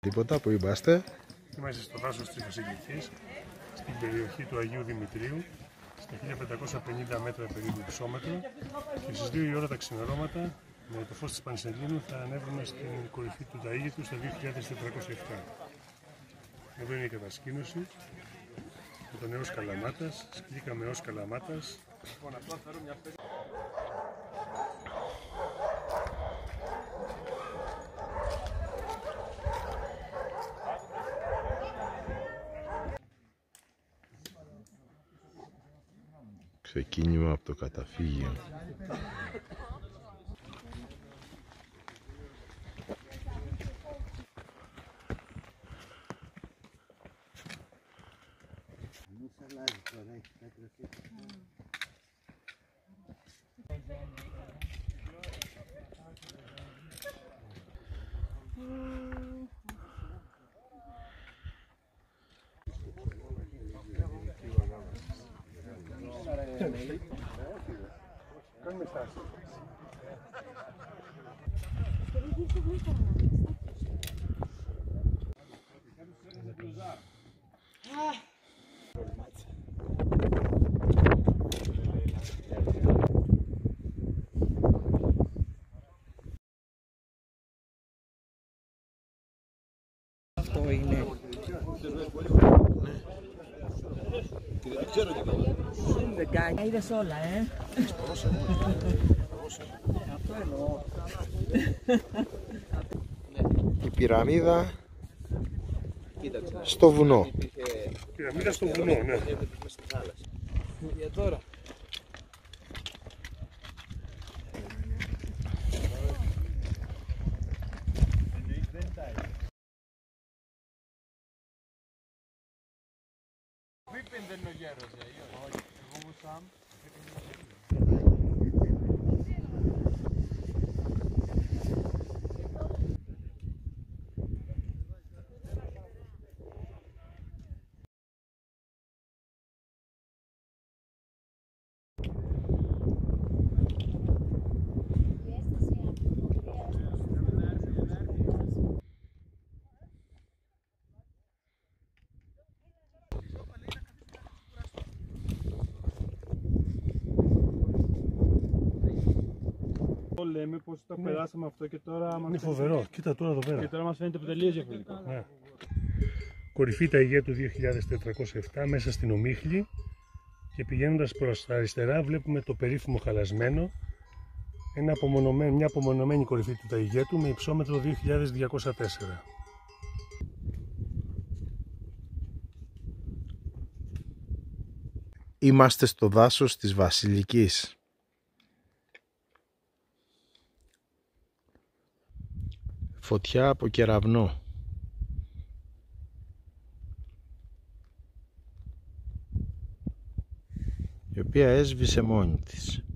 Τίποτα, που είμαστε? Είμαστε στο δάσος της Βασιλικής, στην περιοχή του Αγίου Δημητρίου, στα 1550 μέτρα περίπου υψόμετρο, και στις 2 η ώρα τα ξημερώματα, με το φως της Πανσελήνου, θα ανέβουμε στην κορυφή του Ταΐγητου στα 2407. Εδώ είναι η κατασκήνωση με τον Νέος Καλαμάτας, σκήκαμε ως Καλαμάτας. Ξεκίνημα από το καταφύγιο. Κάνουμε στάση. Αυτό είναι. Δεν είδες όλα, Αυτό εννοώ. Η πυραμίδα στο βουνό. Πυραμίδα στο βουνό, ναι. Για τώρα. Δεν είναι ο γέρος, όχι. Εγώ μου Σαμ. Λέμε πως το περάσαμε αυτό και τώρα Είναι φοβερό. Κοίτα τώρα εδώ πέρα. Και τώρα μας φαίνεται τελείως διαφορετικό. Ναι. Κορυφή Ταΐγετου του 2407 μέσα στην Ομίχλη, και πηγαίνοντας προς τα αριστερά βλέπουμε το περίφημο Χαλασμένο, μια απομονωμένη κορυφή του Ταΐγετου με υψόμετρο 2204. Είμαστε στο δάσος της Βασιλικής. Φωτιά από κεραυνό. Η οποία έσβησε μόνη της.